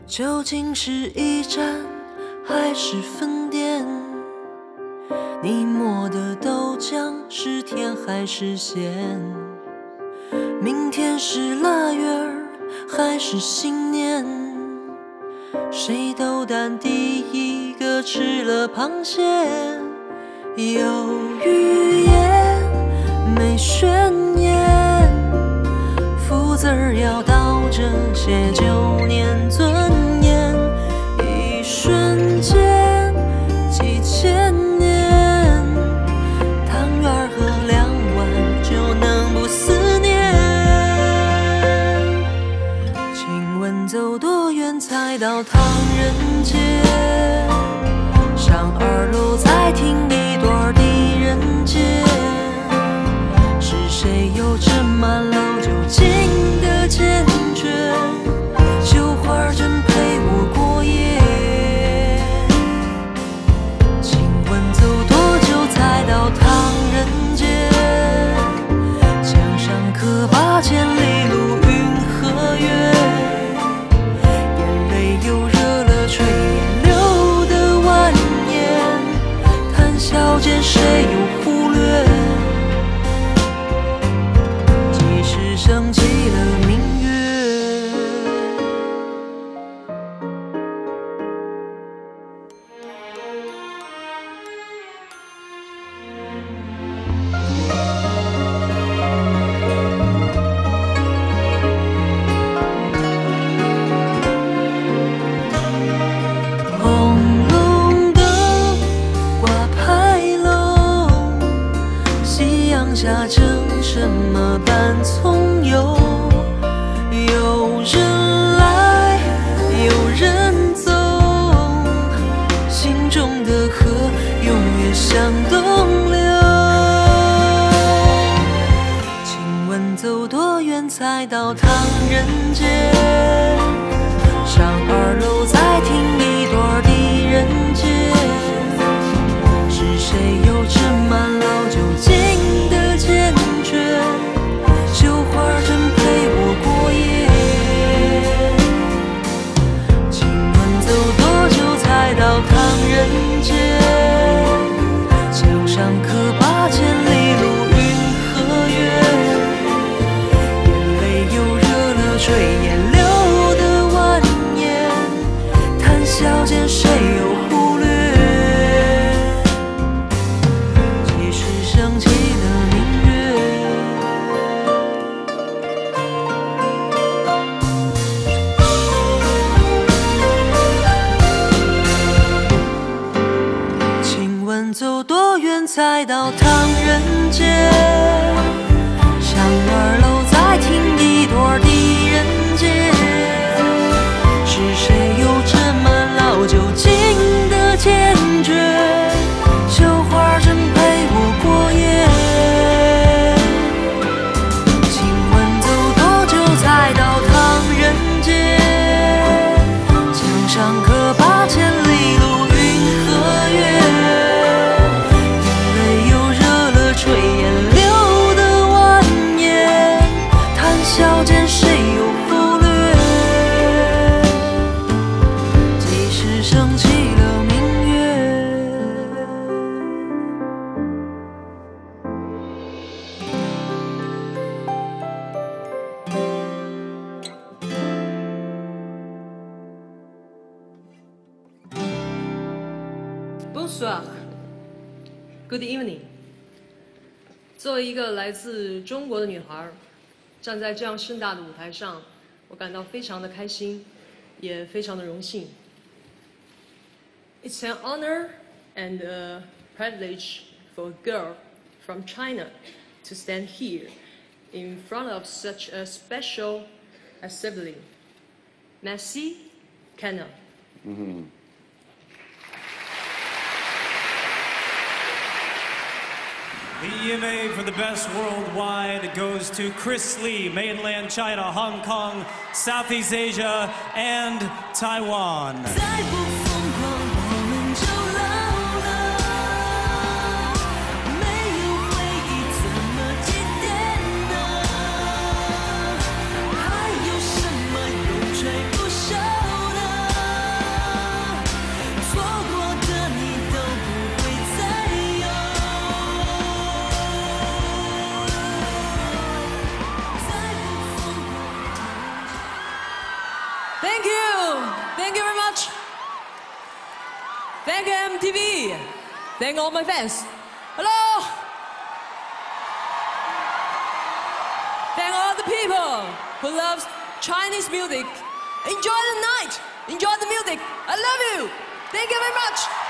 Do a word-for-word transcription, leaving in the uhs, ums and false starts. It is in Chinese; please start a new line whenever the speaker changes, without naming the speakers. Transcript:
究竟是驿站还是分店？你磨的豆浆是甜还是咸？明天是腊月儿还是新年？谁斗胆第一个吃了螃蟹？有语言没宣言，福字儿要倒着写，九年尊严，一瞬间几千年，汤圆儿喝两碗就能不思念。请问走多远才到唐人街？上二楼再听一段狄仁杰，是谁有着满老酒精的坚决？绣花针陪我过夜。请问走多久才到唐人街？墙上刻八千里路云和月，眼泪又热了垂眼流的蜿蜒，谈笑间谁又忽略？即使升起了明月。红龙灯挂牌楼，夕阳下正什么般从容？有人来有人走，心中的河永远向东流。请问走多远才到唐人街？上二楼再听一段狄仁杰，是谁有着满老酒精的坚决？绣花针陪我过夜。请问走多久才到唐人街？墙上刻八千里路云和月，眼泪又热了垂眼流的蜿蜒，谈笑间谁又忽略？即使升起了明月。请问走多远才到唐人街？上二楼再听一段狄仁杰，是谁有着满老酒精的坚决？绣花针陪我过夜。请问走多久才到唐人街？墙上刻八千里路云和月，眼泪又热了垂眼流的蜿蜒，谈笑间谁又忽略？即使升起了明月。
Bonsoir, good evening。作为一个来自中国的女孩，站在这样盛大的舞台上，我感到非常的开心，也非常的荣幸。It's an honor and a privilege for a girl from China to stand here in front of such a special assembly. Merci, Canada.
The E M A for the best worldwide goes to Chris Lee, mainland China, Hong Kong, Southeast Asia, and Taiwan.
再不疯狂，我们就老了。没有回忆怎么祭奠呢？还有什么永垂不朽的？
Thank you, M T V. Thank all my fans. Hello. Thank all the people who love Chinese music. Enjoy the night. Enjoy the music. I love you. Thank you very much.